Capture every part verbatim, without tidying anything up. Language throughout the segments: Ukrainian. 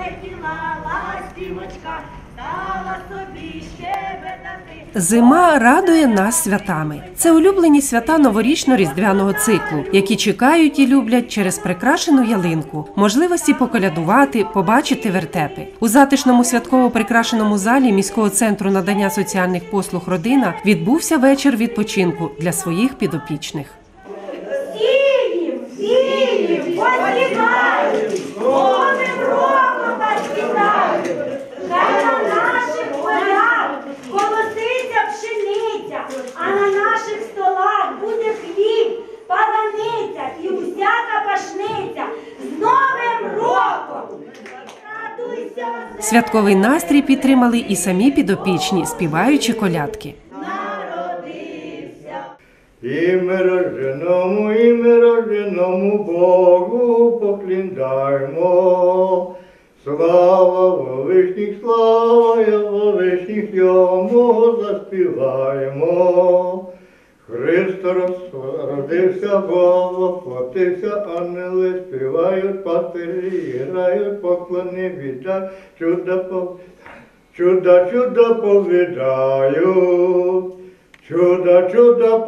полетіла ластівочка, стала собі щебетати. Зима радує нас святами. Це улюблені свята новорічно-різдвяного циклу, які чекають і люблять через прикрашену ялинку, можливості поколядувати, побачити вертепи. У затишному святково прикрашеному залі міського центру надання соціальних послуг «Родина» відбувся вечір відпочинку для своїх підопічних. Сієм, сієм, посіваєм, новим роком вас вітаю. Хай на наших полях колоситься пшениця, а на наших столах буде хліб, паляниця і усяка пашниця. З Новим роком! Радуйся! Святковий настрій підтримали і самі підопічні, співаючи колядки. І ми рожденому, і ми рожденому Богу покліндаймо. Слава Вовишніх, слава Вовишніх, йому заспіваємо. Христос родився, Бог, плотився, ангели співають, пастирі грають, поклони віддають, чуда повідають, чуда, чуда повідають. Чудо, чудо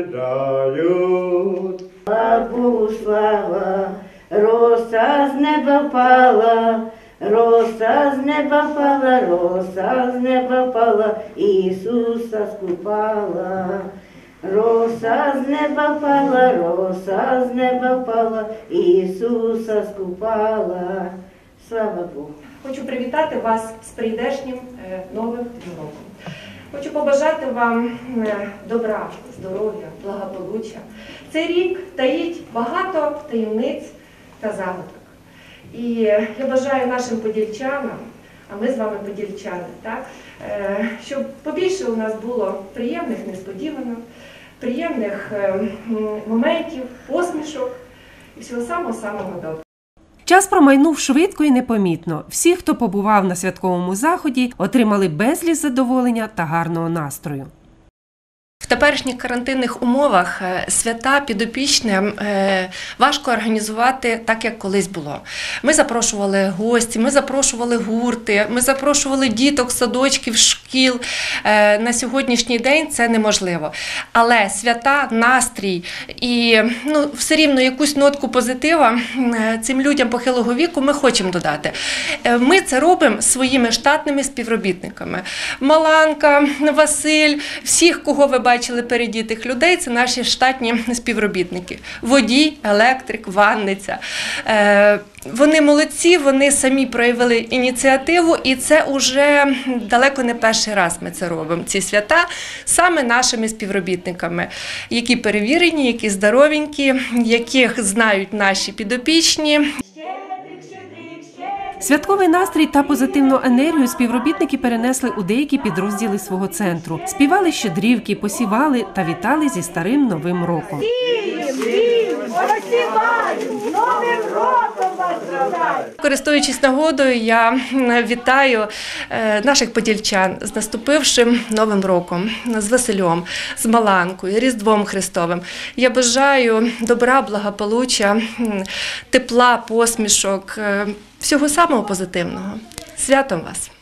повідають. Богу слава, роса з неба впала, роса з неба впала, роса з неба впала, Ісуса скупала. Роса з неба впала, роса з неба впала, Ісуса скупала. Слава Богу. Хочу привітати вас з прийдешнім новим роком. Хочу побажати вам добра, здоров'я, благополуччя. Цей рік таїть багато таємниць та загадок. І я бажаю нашим подільчанам, а ми з вами подільчани, так, щоб побільше у нас було приємних несподіванок, приємних моментів, посмішок і всього самого-самого доброго. Час промайнув швидко і непомітно. Всі, хто побував на святковому заході, отримали безліч задоволення та гарного настрою. В теперішніх карантинних умовах свята підопічним важко організувати так, як колись було. Ми запрошували гості, ми запрошували гурти, ми запрошували діток, садочків, шкіл. На сьогоднішній день це неможливо. Але свята, настрій і ну, все рівно якусь нотку позитива цим людям похилого віку ми хочемо додати. Ми це робимо своїми штатними співробітниками. Маланка, Василь, всіх, кого ви бачите, бачили передітих людей, це наші штатні співробітники. Водій, електрик, ванниця. Вони молодці, вони самі проявили ініціативу, і це вже далеко не перший раз ми це робимо. Ці свята саме нашими співробітниками, які перевірені, які здоровенькі, яких знають наші підопічні. Святковий настрій та позитивну енергію співробітники перенесли у деякі підрозділи свого центру. Співали щедрівки, посівали та вітали зі старим Новим роком. Користуючись нагодою, я вітаю наших подільчан з наступившим Новим роком, з Василем, з Маланкою, Різдвом Христовим. Я бажаю добра, благополуччя, тепла, посмішок, всього самого позитивного. Святом вас!